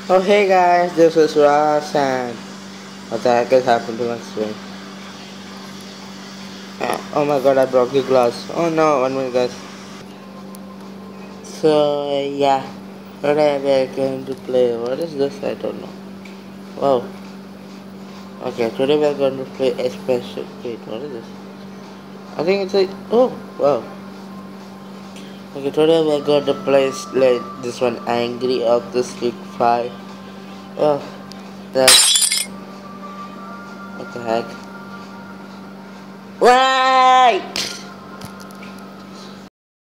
Oh hey guys, this is Ross and what the heck has happened to my screen? Oh my god, I broke the glass. Oh no, 1 minute guys. So yeah, today we are going to play, what is this? I don't know. Wow. Okay, today we are going to play a special, wait, what is this? I think it's a, oh wow. Okay, today we are going to play like this one, Angry of the Street 5. Oh, that, what the heck? Why?